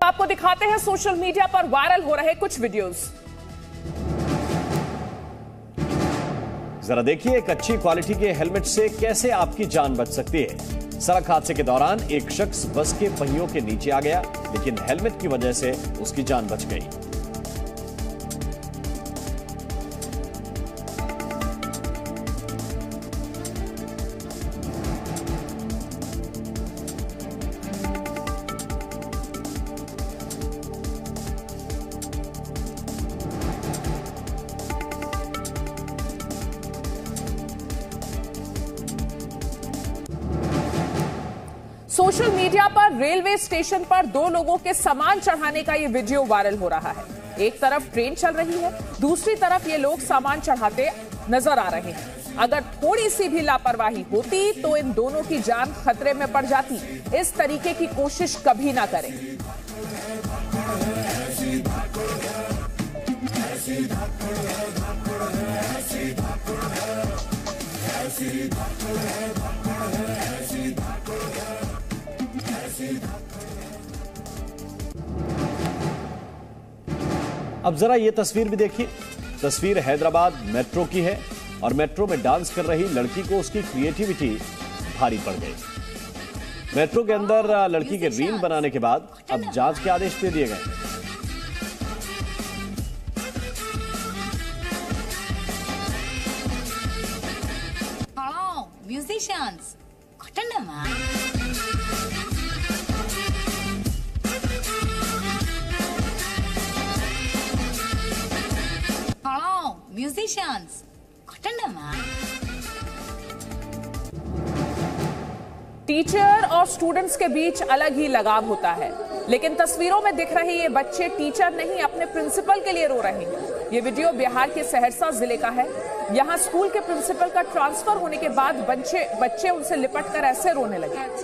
आपको दिखाते हैं सोशल मीडिया पर वायरल हो रहे कुछ वीडियोस। जरा देखिए एक अच्छी क्वालिटी के हेलमेट से कैसे आपकी जान बच सकती है। सड़क हादसे के दौरान एक शख्स बस के पहियों के नीचे आ गया, लेकिन हेलमेट की वजह से उसकी जान बच गई। सोशल मीडिया पर रेलवे स्टेशन पर दो लोगों के सामान चढ़ाने का ये वीडियो वायरल हो रहा है। एक तरफ ट्रेन चल रही है, दूसरी तरफ ये लोग सामान चढ़ाते नजर आ रहे हैं। अगर थोड़ी सी भी लापरवाही होती तो इन दोनों की जान खतरे में पड़ जाती। इस तरीके की कोशिश कभी ना करें। अब जरा ये तस्वीर भी देखिए। तस्वीर हैदराबाद मेट्रो की है और मेट्रो में डांस कर रही लड़की को उसकी क्रिएटिविटी भारी पड़ गई। मेट्रो के अंदर लड़की के रील बनाने के बाद अब जांच के आदेश दे दिए गए। Musicians, musicians, टीचर और स्टूडेंट्स के बीच अलग ही लगाव होता है, लेकिन तस्वीरों में दिख रहे ये बच्चे टीचर नहीं अपने प्रिंसिपल के लिए रो रहे हैं। ये वीडियो बिहार के सहरसा जिले का है। यहाँ स्कूल के प्रिंसिपल का ट्रांसफर होने के बाद बच्चे उनसे लिपट कर ऐसे रोने लगे।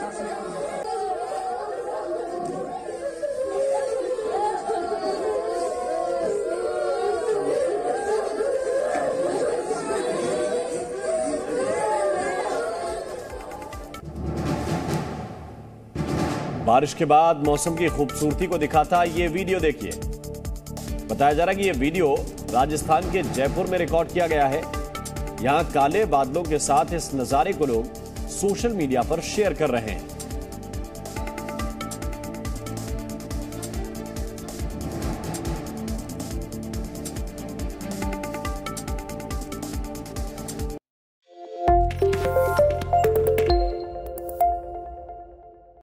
बारिश के बाद मौसम की खूबसूरती को दिखाता ये वीडियो देखिए। बताया जा रहा है कि ये वीडियो राजस्थान के जयपुर में रिकॉर्ड किया गया है। यहां काले बादलों के साथ इस नजारे को लोग सोशल मीडिया पर शेयर कर रहे हैं।